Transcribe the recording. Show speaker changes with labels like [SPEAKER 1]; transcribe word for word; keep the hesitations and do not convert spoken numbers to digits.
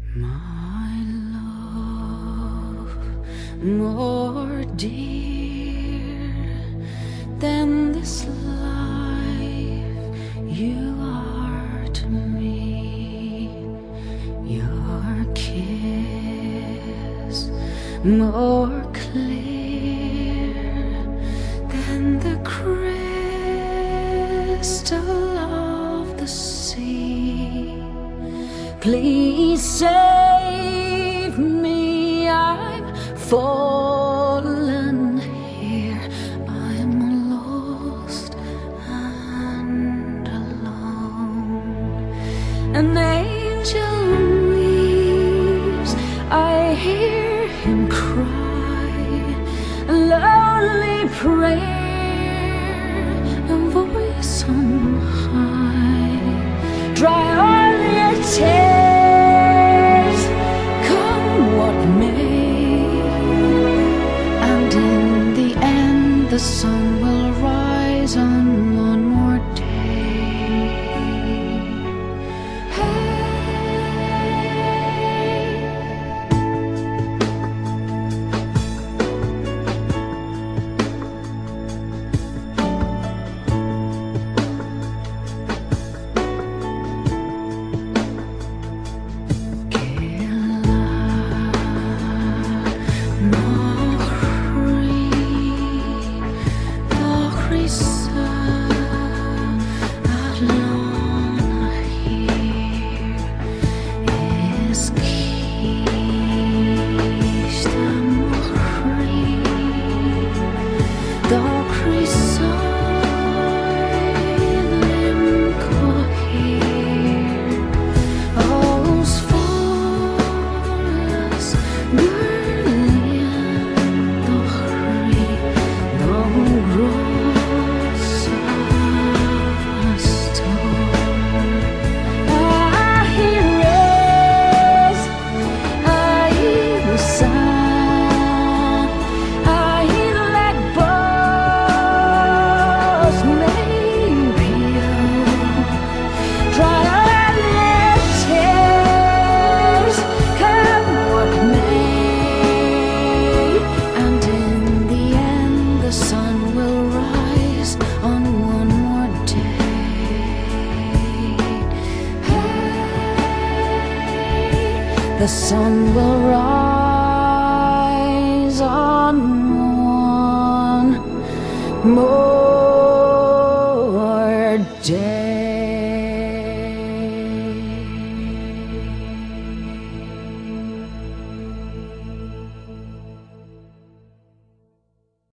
[SPEAKER 1] My love, more dear than this life, you are to me. Your kiss, more clear than the crystal of the sea. Please save me, I'm fallen here. I'm lost and alone. An angel weeps, I hear him cry. A lonely prayer, a voice on high. Dry all your tears, come what may, and in the end the sun will rise on one more day. The sun will rise on one more